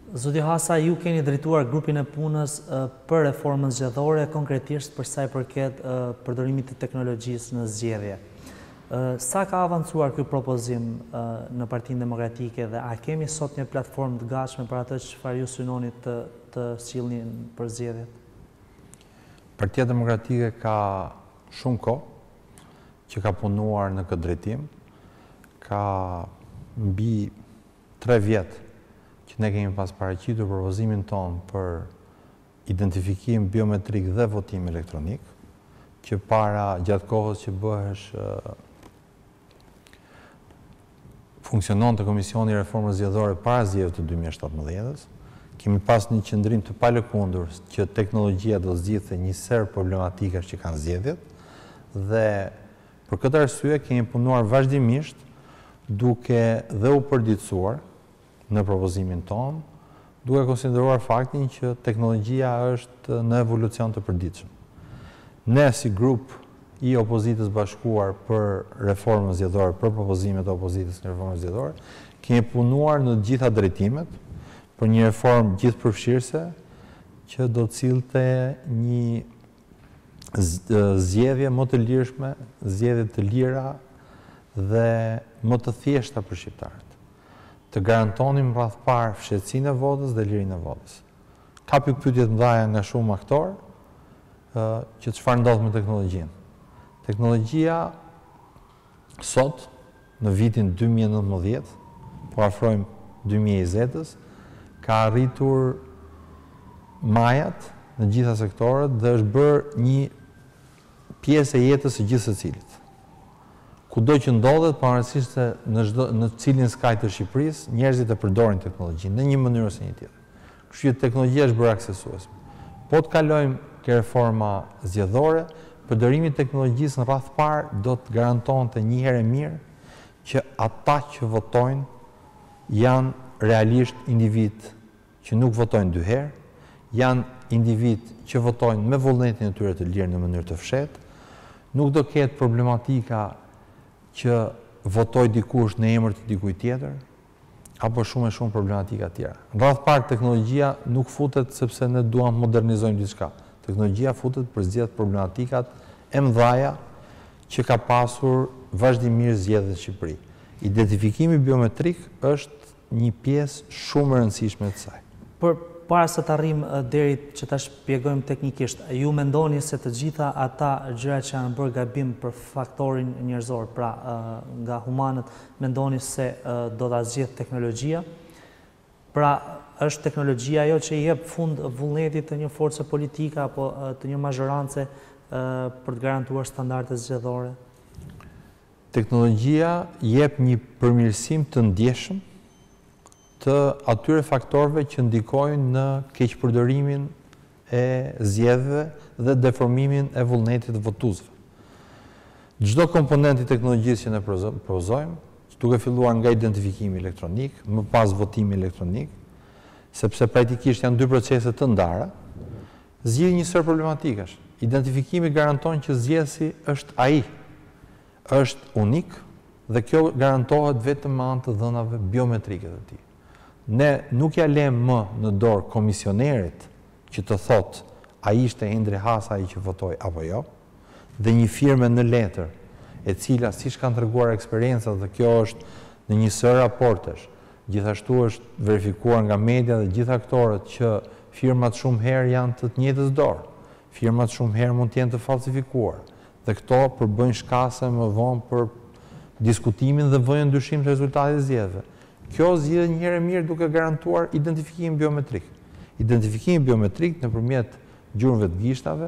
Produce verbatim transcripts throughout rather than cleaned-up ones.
Zoti Hasa, ju keni drejtuar grupin e punës për reformën zgjedhore, konkretisht për sa i përket përdorimit të teknologjisë në zgjedhje. Sa ka avancuar ky propozim në Partinë Demokratike dhe a kemi sot një platformë të gatshme për atë çfarë ju synoni të të sjellni për zgjedhjet? Partia Demokratike ka shumë kohë që ka punuar në këtë drejtim. Ka mbi tre vjet që ne kemi pas paraqitur propozimin ton për identifikim biometrik dhe votim elektronik, që para gjatë kohës që bëhesh funksionon të Komisioni i Reformës Zgjedhore para zgjedhjeve të dy mijë e shtatëmbëdhjetës, kemi pas një qëndrim të palëkundur që teknologjia do zgjidhte një ser problematika që kanë zgjedhjet, dhe për këtë arsye kemi punuar vazhdimisht duke dhe u përditësuar në propozimin ton, duke konsideruar faktin që teknologjia është në evolucion të përditshëm. Ne si grup i opozitës bashkuar për reformën zgjedhore, për propozimet e opozitës në reformën zgjedhore, kemi punuar në gjitha drejtimet për një reformë gjithëpërfshirëse që do të cillte një zgjedhje më të lirshme, zgjedhje të lira dhe më të thjeshta për shqiptarët. Të garantonim rreth parë fshehtsinë e votës dhe lirinë e votës. Ka pikpyetje të mëdha nga shumë aktorë që çfarë ndodh me teknologjinë. Teknologjia sot në vitin dy mijë e nëntëmbëdhjetë, po afrojmë dy mijë e njëzetës, ka arritur majat në gjitha sektorët dhe është bërë një pjesë e jetës së gjithë secilit. Kudo që ndodhet, pavarësisht se në, në cilin skaj të Shqipërisë, njerëzit e përdorin teknologjinë në një mënyrë ose një tjetër. Kështu që teknologjia është bërë aksesuesme. Po të kalojmë ke reforma zgjedhore, përdorimi i teknologjisë në radh parë do të garantonte një herë mirë që ata që votojnë janë realisht individ që nuk votojnë dy herë, janë individ që votojnë me vullnetin e tyre të lirë në mënyrë të fshehtë, nuk do ketë problematika që votoj dikush në emër të dikujt tjetër, apo shumë e shumë problematika tjera. Në radh parë teknologjia nuk futet sepse ne duam të modernizojmë diçka. Teknologjia futet për zgjedh problematikat e mëdha që ka pasur vazhdimisht zgjedhjet në Shqipëri. Identifikimi biometrik është një pjesë shumë e rëndësishme e saj. Për para se të arrim deri që ta shpjegojmë teknikisht, ju mendoni se të gjitha ata gjërat që janë bërë gabim për faktorin njerëzor, pra nga humanët, mendoni se do ta zgjidh teknologjia? Pra është teknologjia ajo që i jep fund vullnetit të një force politike apo të një mazhorance për të garantuar standarde zgjedhore? Teknologjia jep një përmirësim të ndjeshëm të atyre faktorëve që ndikojnë në keqpërdorimin e zgjedhjeve dhe deformimin e vullnetit të votuesve. Çdo komponent i teknologjisë që ne propozojmë, duke filluar nga identifikimi elektronik, më pas votimi elektronik, sepse praktikisht janë dy procese të ndara, zgjidh një sër problematikash. Identifikimi garanton që zgjedhësi është ai, është unik dhe kjo garantohet vetëm me anë të dhënave biometrike të tij. Ne nuk ja lëm më në dorë komisionerit që të thotë a ishte Hendri Hasa ai që votoi apo jo, dhe një firme në letër, e cila siç kanë treguar eksperiencat dhe kjo është në një sër raportesh, gjithashtu është verifikuar nga media dhe gjithë aktorët që firmat shumë herë janë të të njëjtës dorë. Firmat shumë herë mund të jenë të falsifikuar dhe këto përbëjnë shkase më vonë për diskutimin dhe vënë ndryshim të rezultatit të zgjedhjeve. Kjo zgjidhet një herë mirë duke garantuar identifikimin biometrik. Identifikimi biometrik nëpërmjet gjurmëve të gishtave,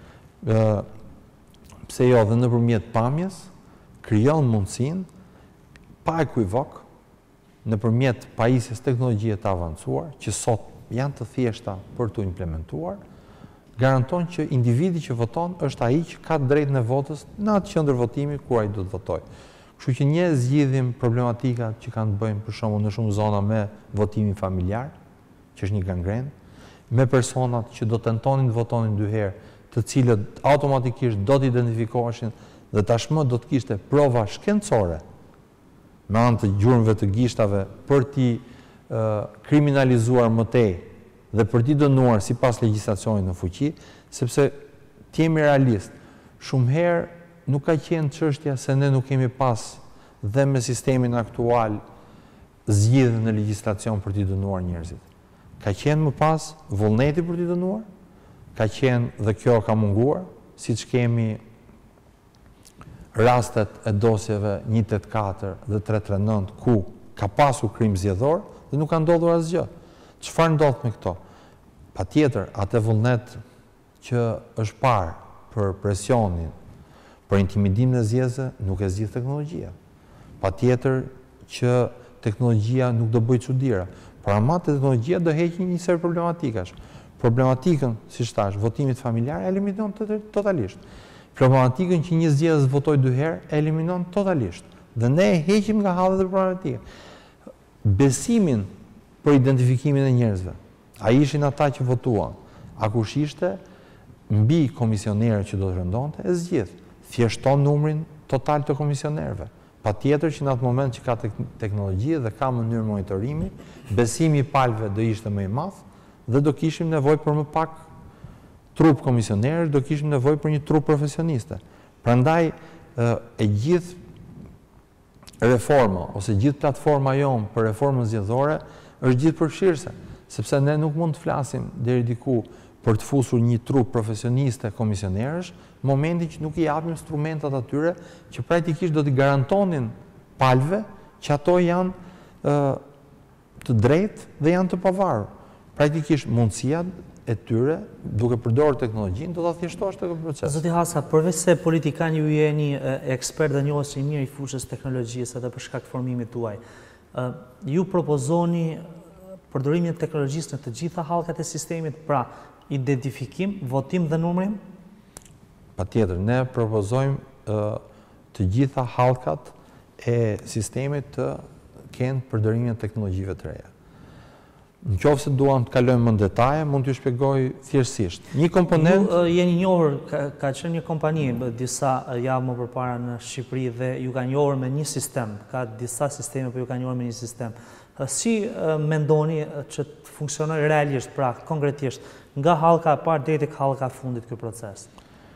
pse jo dhe nëpërmjet pamjes, krijon mundësinë pa ekuivok nëpërmjet pajisjes teknologjie të avancuar, që sot janë të thjeshta për të implementuar, garanton që individi që voton është ai që ka drejtën e votës në atë qendër votimi ku ai do të votojë. Kështu që një zgjidhim problematika që kanë të bëjnë për shembull në shumë zona me votimin familjar, që është një gangren, me personat që do tentonin të votonin dy herë, të cilët automatikisht do të identifikoheshin dhe tashmë do të kishte prova shkencore me anë të gjurmëve të gishtave për t'i kriminalizuar më tej dhe për t'i dënuar sipas legjislacionit në fuqi, sepse të jemi realist, shumë herë nuk ka qenë çështja se ne nuk kemi pas dhe me sistemin aktual zgjidhje në legjislacion për t'i dënuar njerëzit. Ka qenë më pas vullneti për t'i dënuar, ka qenë dhe kjo ka munguar, siç kemi rastet e dosjeve një tetëdhjetë katër dhe tre tre nëntë ku ka pasur krim zgjedhor dhe nuk ka ndodhur asgjë. Çfarë ndodh me këto? Patjetër, atë vullnet që është parë për presionin, për intimidimin e zgjedhësve, nuk e zgjidh teknologjia. Patjetër që teknologjia nuk do bëjë çuditëra, por ama teknologjia do heqë një sër problematikash. Problematikën, siç thash, votimit familjar e eliminon totalisht. Problematikën që një zgjedhës votoj dy herë e eliminon totalisht. Dhe ne e heqim nga hallet e problematikën. Besimin për identifikimin e njerëzve. A ishin ata që votuan? A kush ishte mbi komisionerët që do të rëndonte? E zgjidh. Thjeshton numrin total të komisionerëve. Patjetër që në atë moment që ka teknologji dhe ka mënyrë monitorimi, besimi i palëve do ishte më i madh dhe do kishim nevojë për më pak trup komisionerësh, do kishim nevojë për një trup profesioniste. Prandaj e gjithë reforma ose gjithë platforma jonë për reformën zgjedhore është gjithë përfshirëse, sepse ne nuk mund të flasim deri diku për të fusur një trup profesioniste komisionerësh, në momentin që nuk i japim instrumentat atyre që praktikisht do t'i garantonin palëve që ato janë të drejtë dhe janë të pavarur. Praktikisht mundësia e tyre, duke përdorur teknologjinë, do ta thjeshtosh këtë proces. Zoti Hasa, përveç se politikan ju jeni ekspert dhe njohës i mirë i fushës teknologjisë edhe për shkak të formimit tuaj, ju propozoni përdorimin e teknologjisë në të gjitha hallkat e sistemit, pra identifikim, votim dhe numrim? Patjetër, ne propozojmë të gjitha hallkat e sistemit të kenë përdorimin e teknologjive të reja. Në qoftë se duam të kalojmë më në detaje, mund t'ju shpjegoj thjeshtësisht. Një komponent... Ju jeni njohur, ka qenë një kompani disa javë më përpara në Shqipëri dhe ju ka njohur me një sistem, ka disa sisteme, por ju ka njohur me një sistem. Si mendoni që të funksionojë realisht, pra konkretisht, nga hallka e parë deri tek hallka e fundit ky proces?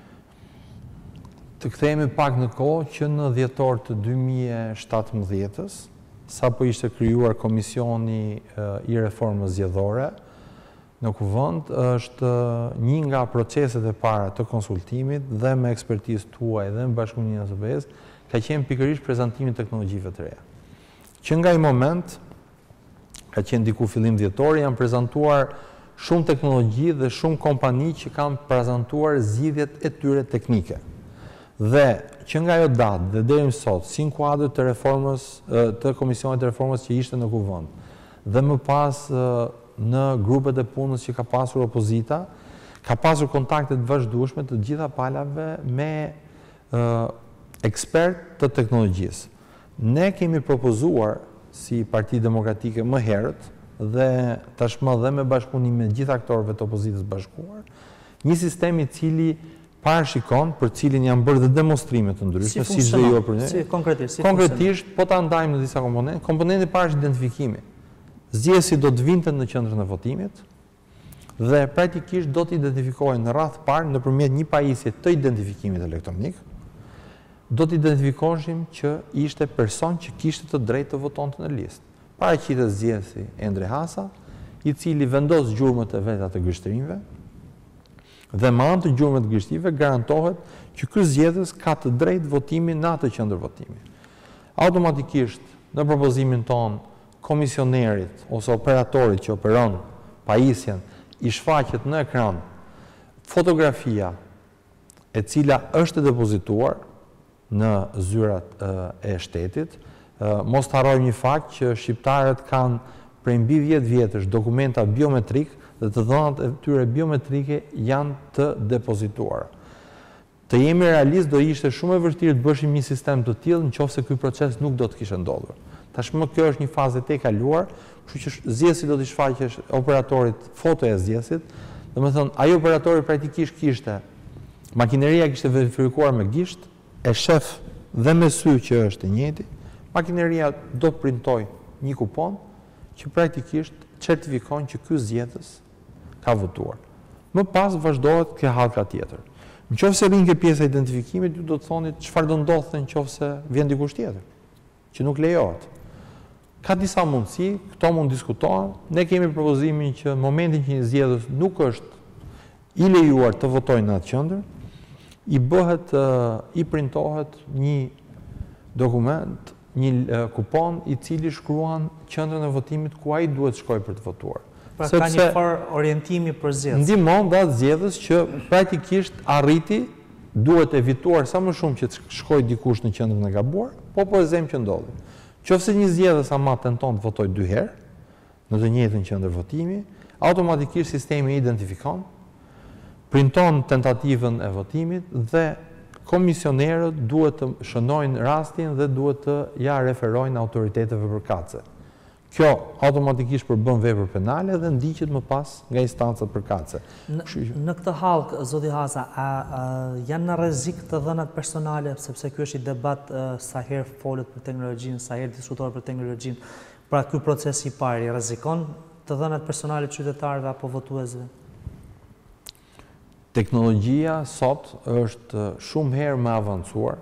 Të kthehemi pak në kohë që në dhjetor të dy mijë e shtatëmbëdhjetës, sa po ishte krijuar komisioni i reformës zgjedhore, në kuvend është një nga proceset e para të konsultimit dhe me ekspertizë tuaj dhe me Bashkëpunimin e S B S, ka qenë pikërisht prezantimi i teknologjive të reja. Që nga ai moment, ka qenë diku fillim dhjetor, janë prezantuar shumë teknologji dhe shumë kompani që kanë prezantuar zgjidhjet e tyre teknike. Dhe që nga ajo datë dhe deri më sot, si në kuadër të reformës, të komisionit të reformës që ishte në kuvend, dhe më pas në grupet e punës që ka pasur opozita, ka pasur kontakte të vazhdueshme të gjitha palave me ekspert të teknologjisë. Ne kemi propozuar si Parti Demokratike më herët dhe tashmë dhe me bashkëpunim me gjithë aktorëve të opozitës bashkuar, një sistem i cili parashikon për cilin janë bërë dhe demonstrime të ndryshme, si çdo jo për ne. Si konkretisht, si konkretisht, po ta ndajmë në disa komponente. Komponenti i parë është identifikimi. Zgjedhësi do të vinte në qendrën e votimit dhe praktikisht do të identifikohen në radhë parë nëpërmjet një pajisje të identifikimit elektronik. Do të identifikoheshim që ishte person që kishte të drejtë të votonte në listë. Paraqitet zgjedhësi Endre Hasa, i cili vendos gjurmët e veta të gështrimeve, dhe me anë të gjurmëve të gështive garantohet që ky zgjedhës ka të drejtë votimin në atë qendër votimi. Automatikisht, në propozimin ton, komisionerit ose operatorit që operon pajisjen i shfaqet në ekran fotografia e cila është depozituar në zyrat e shtetit. Mos të harrojmë një fakt që shqiptarët kanë prej mbi dhjetë vjetësh dokumenta biometrik dhe të dhënat e tyre biometrike janë të depozituara. Të jemi realist, do ishte shumë e vështirë të bëshim një sistem të tillë nëse ky proces nuk do të kishte ndodhur. Tashmë kjo është një fazë e kaluar, kështu që zgjedhësi do t'i shfaqesh operatorit foto e zgjedhësit, domethënë ai operatori praktikisht kishte makineria kishte verifikuar me gisht, e shef dhe me sy që është e njëjti, makineria do të printoj një kupon që praktikisht certifikon që ky zgjedhës ka votuar. Më pas vazhdohet ke hallka tjetër. Në qoftë se rrin ke pjesa e identifikimit, ju do të thoni çfarë do ndodhte në qoftë se vjen dikush tjetër, që nuk lejohet. Ka disa mundësi, këto mund diskutohen. Ne kemi propozimin që në momentin që një zgjedhës nuk është i lejuar të votojë në atë qendër, i bëhet, i printohet një dokument, një kupon i cili shkruan qendrën e votimit ku ai duhet shkojë për të votuar. Pra ka një farë orientimi për zgjedhës. Ndihmon dhe atë zgjedhës që praktikisht arriti, duhet evituar sa më shumë që të shkojë dikush në qendrën e gabuar, po po e zemë që ndodhi. Qofse një zgjedhës ama tenton të votojë dy herë në të njëjtën qendër votimi, automatikisht sistemi identifikon, printon tentativën e votimit dhe komisionerët duhet të shënojnë rastin dhe duhet të ja referojnë autoriteteve përkatëse. Kjo automatikisht përbën vepër penale dhe ndiqet më pas nga instancat përkatëse. Në këtë hallkë, zoti Haza, a janë në rrezik të dhënat personale, sepse ky është i debat sa herë folet për teknologjinë, sa herë diskutohet për teknologjinë, pra ky proces i parë i rrezikon të dhënat personale të qytetarëve apo votuesve? Teknologjia sot është shumë herë më avancuar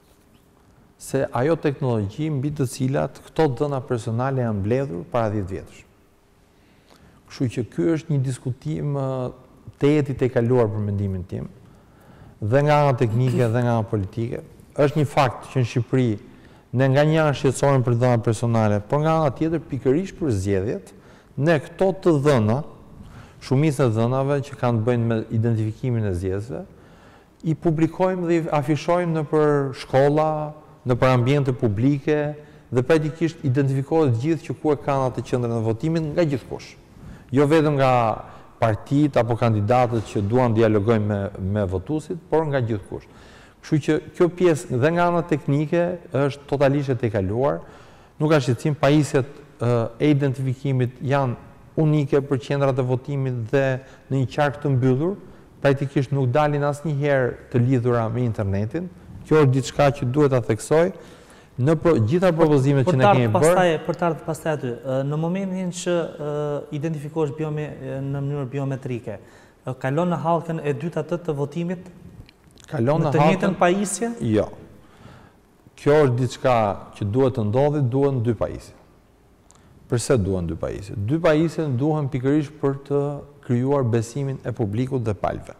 se ajo teknologji mbi të cilat këto dhëna personale janë mbledhur para dhjetë vjetësh. Kështu që ky është një diskutim të jetit e kaluar për mendimin tim, dhe nga ana teknike dhe nga ana politike. Është një fakt që në Shqipëri ne nga një anë shqetësohemi për dhëna personale, por nga ana tjetër pikërisht për zgjedhjet, ne këto të dhëna, shumicën e dhënave që kanë të bëjnë me identifikimin e zgjedhësve, i publikojmë dhe i afishojmë në për shkolla, në për ambiente publike, dhe praktikisht identifikohet gjithë që ku e kanë atë qendrën e votimit nga gjithkush. Jo vetëm nga partitë apo kandidatët që duan dialogojnë me, me votuesit, por nga gjithkush. Kështu që kjo pjesë dhe nga ana teknike është totalisht e tejkaluar. Nuk ka shqetësim, pajisjet e identifikimit janë unike për qendrat e votimit dhe në një qark të mbyllur, praktikisht nuk dalin asnjëherë të lidhura me internetin. Kjo është diçka që duhet ta theksoj në pro, gjitha propozimet që ne kemi bërë. Për të ardhur pastaj aty, në momentin që identifikohesh biome, në mënyrë biometrike, kalon në hallkën e dytë atë të votimit? Kalon në të njëjtën pajisje? Jo. Kjo është diçka që duhet të ndodhi, duhen dy pajisje. Përse duhen dy pajisje? Dy pajisje duhen pikërisht për të krijuar besimin e publikut dhe palëve.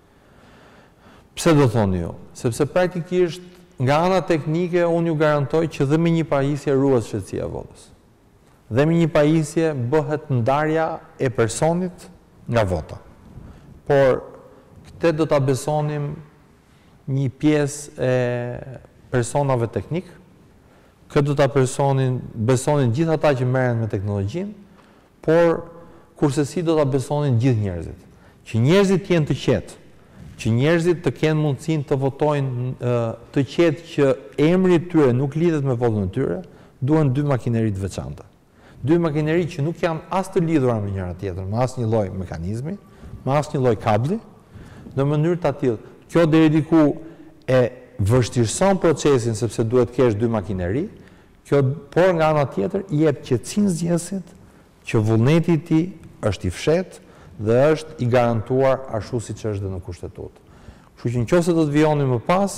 Pse do thoni ju? Sepse praktikisht nga ana teknike unë ju garantoj që dhe me një pajisje ruhet shëtësia e votës. Dhe me një pajisje bëhet ndarja e personit nga vota. Por këtë do ta besonim një pjesë e personave teknik, këtë do ta besonin, besonin gjithë ata që merren me teknologjinë, por kurse si do ta besonin gjithë njerëzit. Që njerëzit jenë të qetë, që njerëzit të kenë mundësinë të votojnë të qetë që emri i tyre nuk lidhet me votën e tyre, duhen dy makineri të veçanta. Dy makineri që nuk janë as të lidhura me njëra tjetrën, me asnjë lloj mekanizmi, me asnjë lloj kabli, në mënyrë të tillë. Kjo deri diku e vështirëson procesin sepse duhet kesh dy makineri, kjo por nga ana tjetër i jep qetësinë zgjedhësit që vullneti i tij është i fshehtë dhe është i garantuar ashtu siç është dhe në kushtetutë. Kështu që nëse do të vijonim më pas,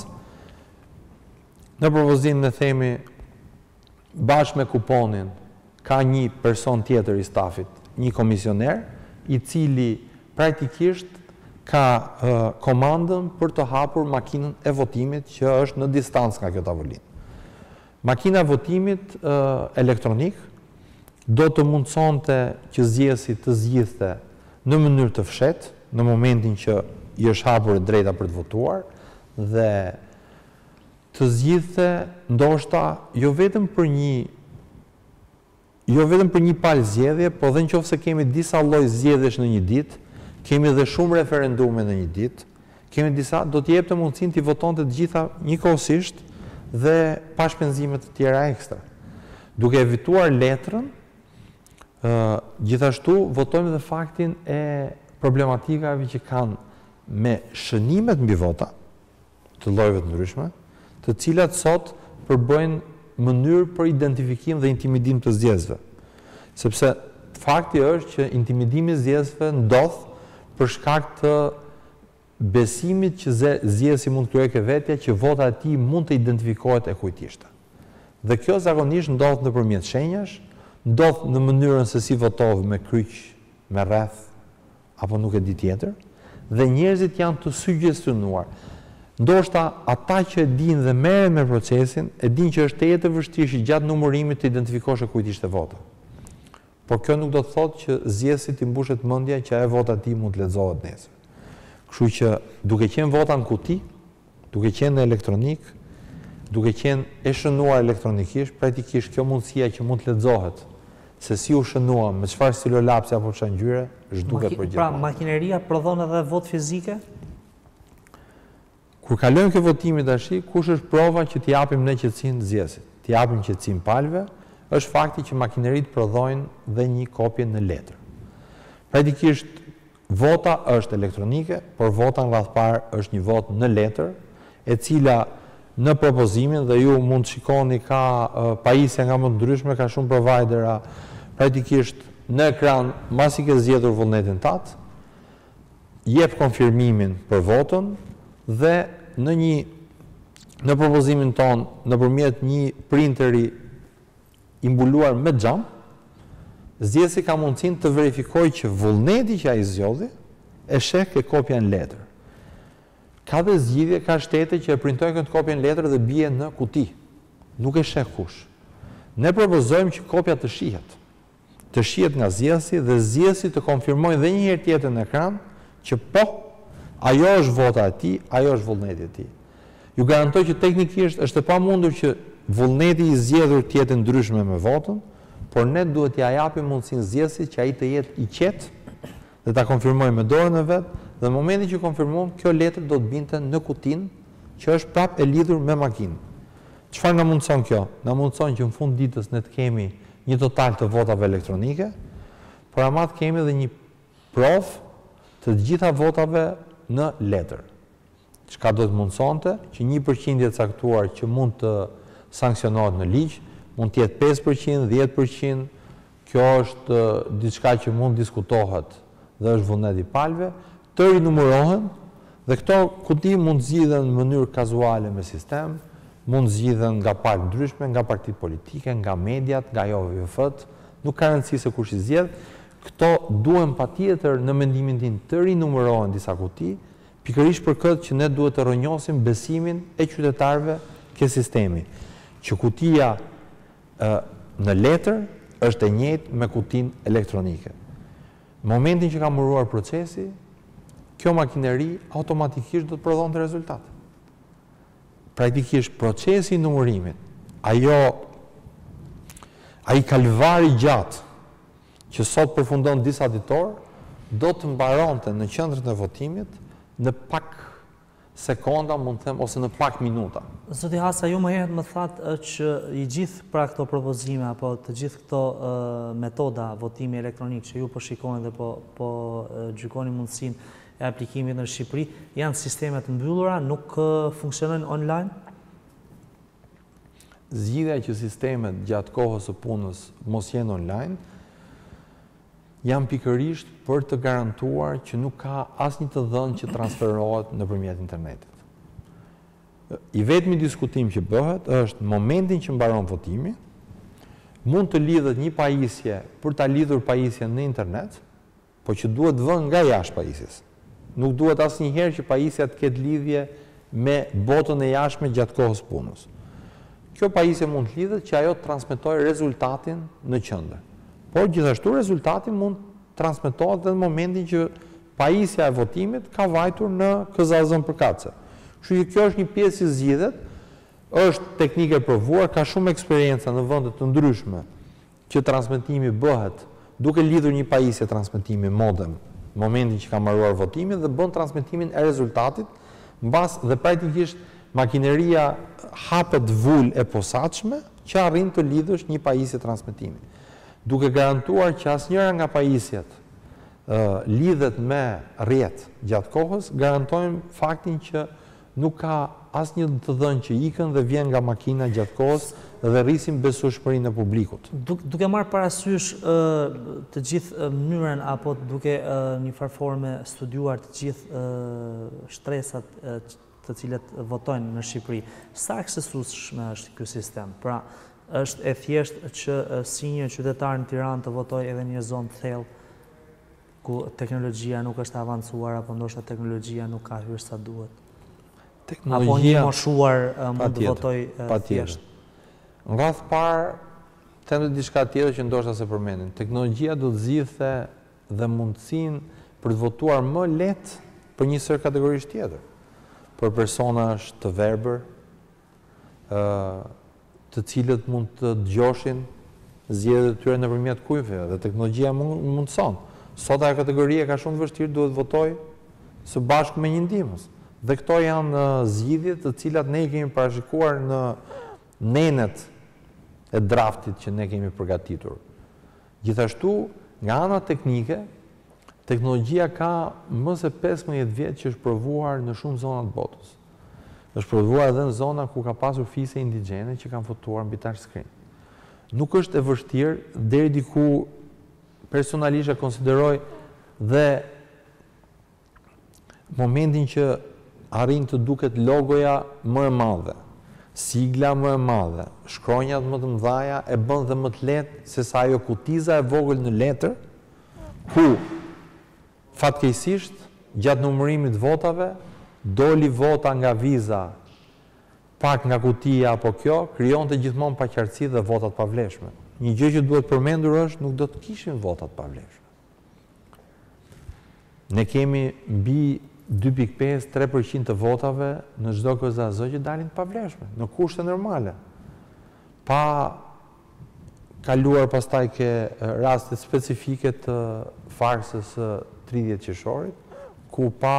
në propozimin e themi bashkë me kuponin ka një person tjetër i stafit, një komisioner, i cili praktikisht ka uh, komandën për të hapur makinën e votimit që është në distancë nga kjo tavolinë. Makina e votimit uh, elektronik do të mundsonte që zgjedhësi të zgjidhte në mënyrë të fshehtë, në momentin që i është hapur e drejta për të votuar, dhe të zgjidhte ndoshta jo vetëm për një jo vetëm për një palë zgjedhje, po edhe nëse kemi disa lloj zgjedhjesh në një ditë, kemi edhe shumë referendume në një ditë, kemi disa, do të jepte mundësinë të votonte të gjitha njëkohësisht dhe pa shpenzime të tjera ekstra. Duke evituar letrën, Uh, gjithashtu votojmë dhe faktin e problematikave që kanë me shënimet mbi vota të llojeve të ndryshme, të cilat sot përbëjnë mënyrë për identifikim dhe intimidim të zgjedhësve. Sepse fakti është që intimidimi zgjedhësve ndodh për shkak të besimit që zgjedhësi mund të kryejë vetja që vota e tij mund të identifikohet e kujt ishte. Dhe kjo zakonisht ndodh nëpërmjet shenjash, ndodh në mënyrën se si votove me kryq, me rreth apo nuk e di tjetër, dhe njerëzit janë të suggestionuar. Ndoshta ata që e dinë dhe merren me procesin, e dinë që është tetë e vështirë që gjatë numërimit të identifikosh kujt ishte vota. Por kjo nuk do të thotë që zgjedhësit i mbushet mendja që ajo vota e tij mund të lexohet nesër. Kështu që duke qenë vota në kuti, duke qenë në elektronik, duke qenë e shënuar elektronikisht, praktikisht kjo mundësia që mund të lexohet se si u shënua, me çfarë stilolapsi apo çfarë ngjyre, zhduket për gjithmonë. Pra, makineria prodhon edhe votë fizike? Kur kalojmë ke votimi tash, kush është prova që t'i japim ne qetësinë zgjedhësit? T'i japim qetësinë palëve, është fakti që makineritë prodhojnë dhe një kopje në letër. Praktikisht vota është elektronike, por vota në radh parë është një votë në letër, e cila në propozimin, dhe ju mund të shikoni ka uh, pajisje nga më të ndryshme, ka shumë providera, praktikisht në ekran, masi ke zgjedhur vullnetin tat, jep konfirmimin për votën dhe në një në propozimin ton, nëpërmjet një printeri i mbuluar me xham, zgjedhësi ka mundësinë të verifikojë që vullneti që ai zgjodhi e sheh ke kopja në letër. Ka dhe zgjidhje, ka shtete që e printojnë këtë kopja në letër dhe bie në kuti. Nuk e sheh kush. Ne propozojmë që kopja të shihet. Të shihet nga zgjedhësi dhe zgjedhësi të konfirmojë edhe një herë tjetër në ekran që po, ajo është vota e tij, ajo është vullneti i tij. Ju garantoj që teknikisht është e pamundur që vullneti i zgjedhur të jetë ndryshme me votën, por ne duhet t'i japim mundësinë zgjedhësit që ai të jetë i qetë dhe ta konfirmojë me dorën e vet, dhe në momentin që konfirmon, kjo letër do të binte në kutinë që është prapë e lidhur me makinë. Çfarë na mundson kjo? Na mundson që në fund ditës ne të kemi një total të votave elektronike, por ama të kemi edhe një provë të gjitha votave në letër. Çka do të mundsonte që një përqindje e caktuar që mund të sanksionohet në ligj, mund të jetë pesë përqind, dhjetë përqind, kjo është diçka që mund diskutohet dhe është vullneti i palëve, të rinumërohen dhe këto kuti mund zgjidhen në mënyrë kazuale me sistem, mund zgjidhen nga palë ndryshme, nga partitë politike, nga mediat, nga Jo V F-t, nuk ka rëndësi se kush i zgjedh. Këto duhen patjetër në mendimin tim të rinumërohen disa kuti, pikërisht për këtë që ne duhet të rrënjosim besimin e qytetarëve ke sistemi, që kutia e, në letër është e njëjtë me kutinë elektronike. Në momentin që ka mburuar procesi, kjo makineri automatikisht do të prodhonte rezultat. Praktikisht procesi i numërimit, ajo ai kalvari gjatë që sot përfundon disa ditor, do të mbaronte në qendrën e votimit në pak sekonda, mund të them, ose në pak minuta. Zoti Hasa, ju më herët më thatë që i gjithë pra këto propozime apo të gjithë këto uh, metoda votimi elektronik që ju po shikoni dhe po, po uh, gjykoni mundësinë e aplikimit në Shqipëri, janë sistemet mbyllura, nuk uh, funksionojnë online? Zgjidhja që sistemet gjatë kohës së punës mos jenë online, janë pikërisht për të garantuar që nuk ka asnjë të dhënë që transferohet nëpërmjet internetit. I vetmi diskutim që bëhet është në momentin që mbaron votimi, mund të lidhet një pajisje për ta lidhur pajisjen në internet, po që duhet vënë nga jashtë pajisjes. Nuk duhet asnjëherë që pajisja të ketë lidhje me botën e jashtme gjatë kohës punës. Kjo pajisje mund të lidhet që ajo të transmetojë rezultatin në qendër. Por gjithashtu rezultati mund transmetohet edhe në momentin që pajisja e votimit ka vajtur në K Z A Z-n përkatëse. Kështu që kjo është një pjesë që zgjidhet, është teknike e provuar, ka shumë eksperjenca në vende të ndryshme që transmetimi bëhet duke lidhur një pajisje transmetimi modem në momentin që ka mbaruar votimi dhe bën transmetimin e rezultatit, mbas dhe praktikisht makineria hapet vulë e posaçme që arrin të lidhësh një pajisje transmetimi. Duke garantuar që asnjëra nga pajisjet uh, lidhet me rrjet gjatë kohës, garantojmë faktin që nuk ka asnjë të dhënë që ikën dhe vjen nga makina gjatë kohës dhe rrisin besueshmërinë e publikut. Duke marrë parasysh të gjithë mënyrën apo duke një farë forme studiuar të gjithë shtresat të cilët votojnë në Shqipëri, sa aksesueshëm është ky sistem? Pra, është e thjeshtë që si një qytetar në Tiranë të votojë edhe një zonë thellë ku teknologjia nuk është avancuar apo ndoshta teknologjia nuk ka hyrë sa duhet? Apo një moshuar mund të votojë thjesht? Në radhë parë, them diçka tjetër që ndoshta se përmendin. Teknologjia do të zgjidhte dhe mundësinë për të votuar më lehtë për një sër kategorish tjetër. Për persona të verbër, të cilët mund të dëgjoshin zgjedhjet e tyre nëpërmjet kujve dhe teknologjia mundson. Sot ajo kategoria ka shumë vështirë, duhet votoj së bashku me një ndihmës. Dhe këto janë zgjidhje të cilat ne i kemi parashikuar në nenet e draftit që ne kemi përgatitur. Gjithashtu, nga ana teknike, teknologjia ka më se pesëmbëdhjetë vjet që është provuar në shumë zona të botës. Është provuar edhe në zona ku ka pasur fise indigjene që kanë votuar mbi touchscreen. Nuk është e vështirë deri diku personalisht e konsideroj dhe momentin që arrin të duket logoja më e madhe, sigla më e madhe, shkronjat më të mëdhaja e bën dhe më të lehtë se sa ajo kutiza e vogël në letër, ku fatkeqësisht gjatë numërimit votave doli vota nga viza pak nga kutia apo kjo, krijonte gjithmonë paqartësi dhe votat pavlefshme. Një gjë që duhet përmendur është nuk do të kishin votat pavlefshme. Ne kemi mbi dy pikë pesë tre përqind të votave në çdo K Z A Z që dalin të pavlefshme, në kushte normale. Pa kaluar pastaj ke raste specifike të farsës së tridhjetë qershorit, ku pa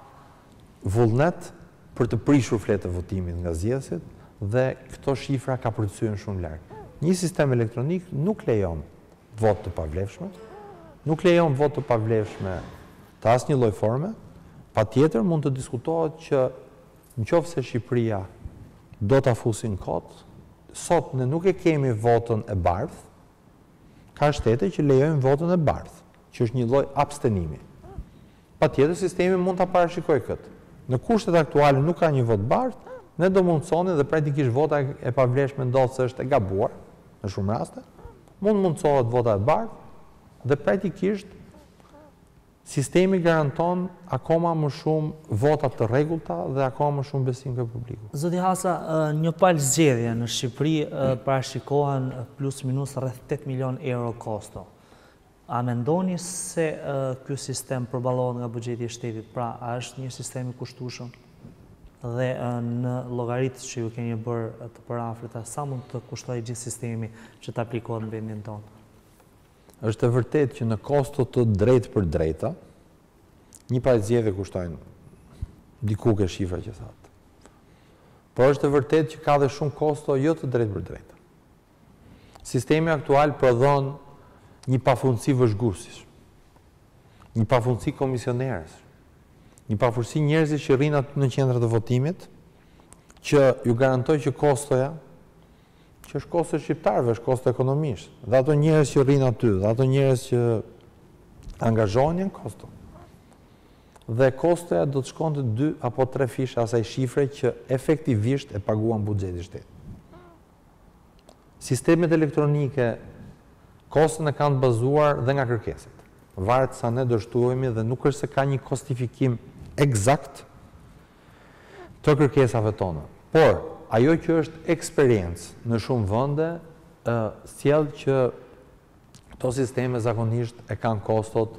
vullnet për të prishur fletë të votimit nga zgjedhësit dhe këto shifra ka përcyen shumë larg. Një sistem elektronik nuk lejon vot të pavlefshme, nuk lejon vot të pavlefshme të asnjë lloj forme. Patjetër mund të diskutohet që nëse Shqipëria do ta fusin kot, sot ne nuk e kemi votën e bardhë, ka shtete që lejojnë votën e bardhë, që është një lloj abstenimi. Patjetër sistemi mund ta parashikojë këtë. Në kushtet aktuale nuk ka një vot bardhë, ne do mundsonin dhe praktikisht vota e pavlefshme ndodh se është e gabuar në shumë raste, mund mundsohet vota e bardhë dhe praktikisht sistemi garanton akoma më shumë vota të rregullta dhe akoma më shumë besim nga publiku. Zoti Hasa, një palë zgjedhje në Shqipëri parashikohen plus minus rreth tetë milion euro kosto. A mendoni se ky sistem përballohet nga buxheti i shtetit? Pra, a është një sistem i kushtueshëm? Dhe në llogaritë që ju keni bërë të parafrita, sa mund të kushtojë gjithë sistemi që të aplikohet në vendin tonë? Është e vërtetë që në kosto të drejtë për drejta, një palë zgjedhje kushtojnë diku ke shifra që thatë. Por është e vërtetë që ka dhe shumë kosto jo të drejtë për drejta. Sistemi aktual prodhon një pafundësi vëzhguesish, një pafundësi komisionerës, një pafundësi njerëzish që rrinë aty në qendrat e votimit, që ju garantoj që kostoja që është kosto shqiptarëve, është kosto ekonomisht. Dhe ato njerëz që rrinë aty, dhe ato njerëz që angazhohen janë kosto. Dhe kostoja do të shkonte dy apo tre fishe asaj shifre që efektivisht e paguan buxheti i shtetit. Sistemet elektronike kostën e kanë të bazuar dhe nga kërkesat. Varet sa ne dështuemi dhe nuk është se ka një kostifikim eksakt të kërkesave tona. Por ajo që është eksperiencë në shumë vende, sjell që këto sisteme zakonisht e kanë kostot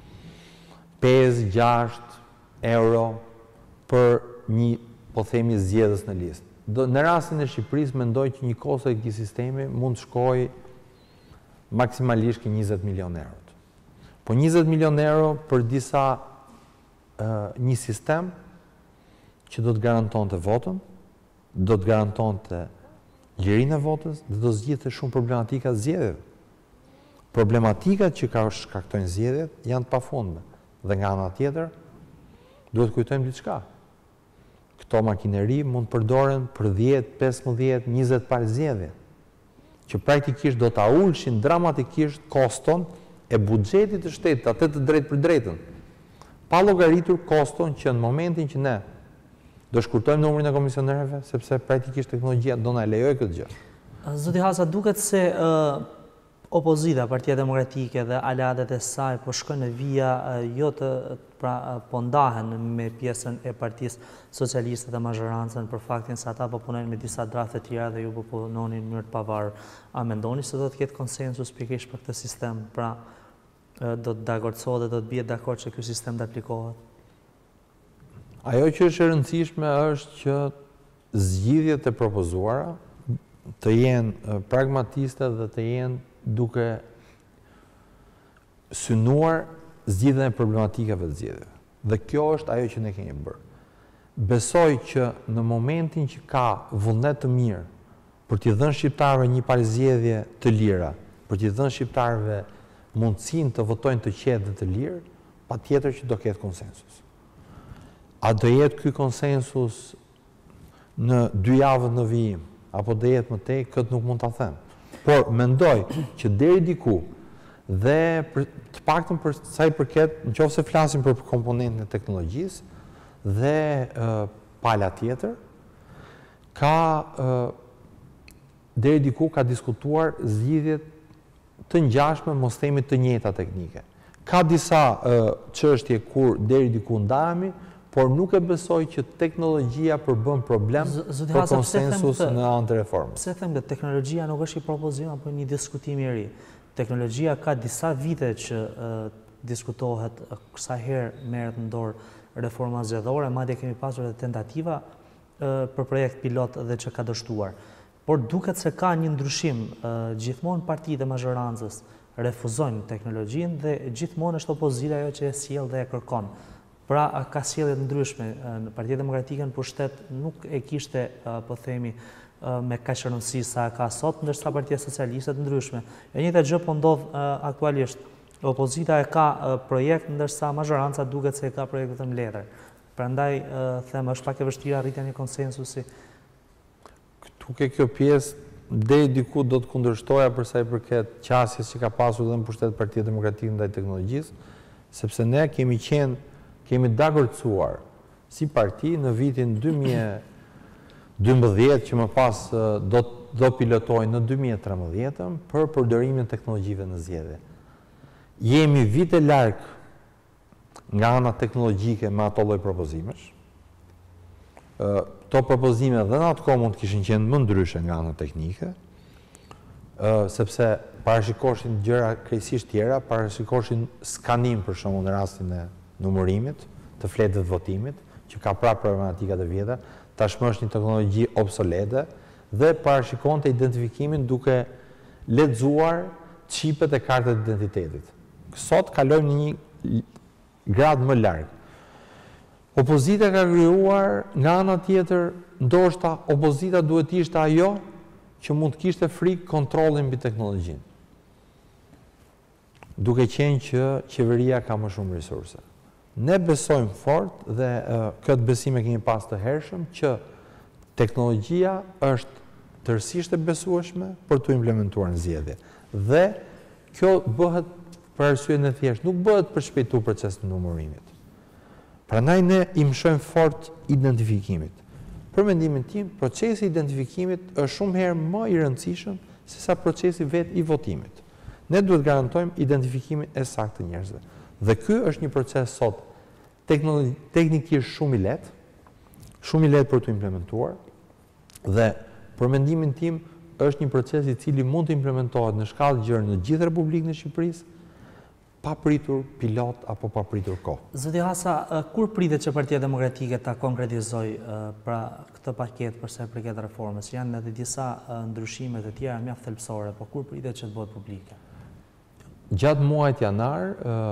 pesë gjashtë euro për një, po themi, zgjedhës në listë. Në rastin e Shqipërisë mendoj që një kosto e këtij sistemi mund të shkojë maksimalisht ke njëzet milion euro. Po njëzet milion euro për disa një sistem që do të garantonte votën, do të garantonte lirinë e votës dhe do zgjidhte shumë problematika të zgjedhjeve. Problematikat që ka shkaktojnë zgjedhjet janë të pafundme. Dhe nga ana tjetër, duhet kujtojmë diçka. këto makineri mund përdoren për dhjetë, pesëmbëdhjetë, njëzet palë zgjedhje, që praktikisht do ta ulshin dramatikisht koston e buxhetit të shtetit, atë të drejtë për drejtën, pa llogaritur koston që në momentin që ne do shkurtojmë numrin e komisionerëve, sepse praktikisht teknologjia do na lejojë këtë gjë. Zoti Hasa, duket se uh, opozita, Partia Demokratike dhe aleatet e saj po shkojnë në vija uh, jo të pra po ndahen me pjesën e Partisë Socialiste dhe mazhorancën për faktin se ata po punojnë me disa drafe të tjera dhe ju po punonin në mënyrë të pavarur. A mendoni se do të ketë konsensus pikërisht për këtë sistem? Pra do të dakordsohet dhe do të bie dakord që ky sistem të aplikohet? Ajo që është e rëndësishme është që zgjidhjet e propozuara të jenë pragmatiste dhe të jenë duke synuar zgjidhjen e problematikave të zgjedhjeve. Dhe kjo është ajo që ne kemi bërë. Besoj që në momentin që ka vullnet të mirë për t'i dhënë shqiptarëve një palë zgjedhje të lira, për t'i dhënë shqiptarëve mundësinë të votojnë të qetë dhe të lirë, patjetër që do ketë konsensus. A do jetë ky konsensus në dy javët në vijim, apo do jetë më tej, këtë nuk mund ta them. Por mendoj që deri diku dhe për, të paktën për sa i përket, nëse flasim për komponentën e teknologjisë dhe uh, pala tjetër, ka uh, deri diku ka diskutuar zgjidhjet të ngjashme, mos themi të njëjta teknike. Ka disa uh, çështje kur deri diku ndahemi, por nuk e besoj që teknologjia përbën problem për konsensus në anë të reformës. Pse them që teknologjia nuk është i propozim apo një diskutim i ri? Teknologjia ka disa vite që uh, diskutohet, sa herë merret në dorë reforma zgjedhore, madje kemi pasur edhe tentativa uh, për projekt pilot dhe që ka dështuar. Por duket se ka një ndryshim, uh, gjithmonë partitë e mazhorancës refuzojnë teknologjinë dhe gjithmonë është opozita ajo që e sjell dhe e kërkon. Pra, ka sjellje të ndryshme. Në Partia Demokratike në pushtet nuk e kishte, po themi, me kaq rëndësi sa ka sot, ndërsa Partia Socialiste të ndryshme. E njëjta gjë po ndodh aktualisht. Opozita e ka projekt, ndërsa mazhoranca duket se e ka projekt vetëm letër. Prandaj them është pak e vështirë arritja një konsensusi. Këtu ke kjo pjesë deri diku do të kundërshtoja për sa i përket qasjes që ka pasur dhe në pushtet Partia Demokratike ndaj teknologjisë, sepse ne kemi qenë kemi dakordsuar si parti në vitin dy mijë e dymbëdhjetë që më pas do, do pilotojnë në dy mijë e trembëdhjetë për përdorimin e teknologjive në zgjedhje. Jemi vite larg nga ana teknologjike me ato lloj propozimesh. Këto propozime dhe në atë kohë mund të kishin qenë më ndryshe nga ana teknike, sepse parashikoshin gjëra krejtësisht tjera, parashikoshin skanim për shembull në rastin e numërimit, të fletëve të votimit, që ka prapë problematikat e vjetra, tashmë është një teknologji obsolete dhe parashikon të identifikimin duke lexuar çipet e kartës identitetit. Sot kalojmë në një grad më larg. Opozita ka krijuar nga ana tjetër, ndoshta opozita duhet të ishte ajo që mund të kishte frikë kontrollin mbi teknologjinë. Duke qenë që qeveria ka më shumë resurse. Ne besojmë fort dhe uh, këtë besim e kemi pas të hershëm që teknologjia është tërësisht e besueshme për të implementuar në zgjedhje. Dhe kjo bëhet për arsye në thjesht, nuk bëhet për shpejtu proces të numërimit. Prandaj ne i mshojmë fort identifikimit. Për mendimin tim, procesi i identifikimit është shumë herë më i rëndësishëm se sa procesi vetë i votimit. Ne duhet garantojmë identifikimin e saktë të njerëzve. Dhe ky është një proces sot teknikisht shumë i lehtë, shumë i lehtë për të implementuar dhe për mendimin tim është një proces i cili mund të implementohet në shkallë të gjerë në gjithë Republikën e Shqipërisë pa pritur pilot apo pa pritur kohë. Zoti Hasa, kur pritet që Partia Demokratike ta konkretizoj pra këtë paketë për sa i përket reformës? Janë edhe disa ndryshime të tjera mjaft thelbësore, por kur pritet që të bëhet publike? Gjatë muajit janar,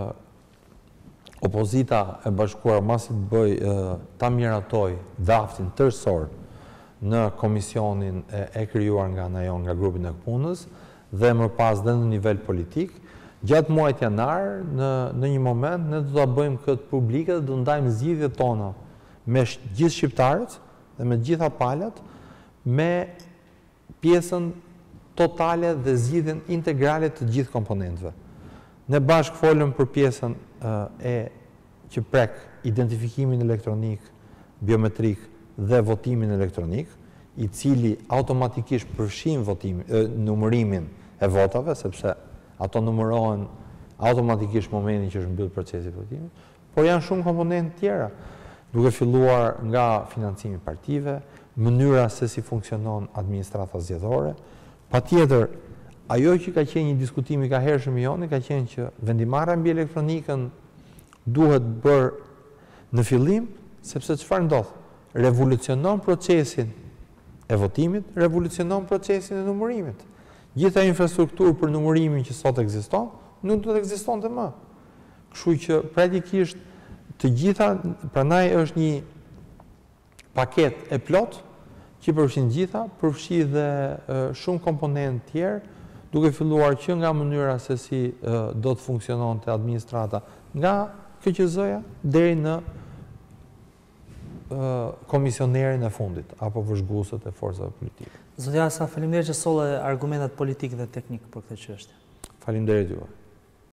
opozita e bashkuar masi të bëj ta miratoj draftin tërësor në komisionin e krijuar nga ana jon, nga grupi i punës dhe më pas dhe në nivel politik. Gjatë muajit janar, në, në një moment, ne do ta bëjmë këtë publike dhe do ndajmë zgjidhjet tona me gjithë shqiptarët dhe me gjitha palat, me pjesën totale dhe zgjidhjen integrale të gjithë komponentëve. Ne bashkë folëm për pjesën e që prek identifikimin elektronik, biometrik dhe votimin elektronik, i cili automatikisht përfshin votimin, numërimin e votave, sepse ato numërohen automatikisht momentin që është mbyll procesi i votimit, por janë shumë komponentë tjera, duke filluar nga financimi partive, mënyra se si funksionon administrata zgjedhore. Patjetër, ajo që ka qenë një diskutim i ka hershëm i joni, ka qenë që vendimarrja mbi elektronikën duhet bërë në fillim, sepse çfarë ndodh? Revolucionon procesin e votimit, revolucionon procesin e numërimit. Gjitha infrastrukturë për numërimin që sot ekziston, nuk do të ekzistonte më. Kështu që praktikisht të gjitha, prandaj është një paket e plot që përfshin gjitha, përfshi dhe shumë komponentë tjerë, duke filluar që nga mënyra se si do të funksiononte administrata nga K Q Z-ja deri në komisionerin e fundit, apo vëzhguesët e forcave politike. Zotja Asa, faleminderit që solle argumentat politik dhe teknik për këtë çështje. Faleminderit juve.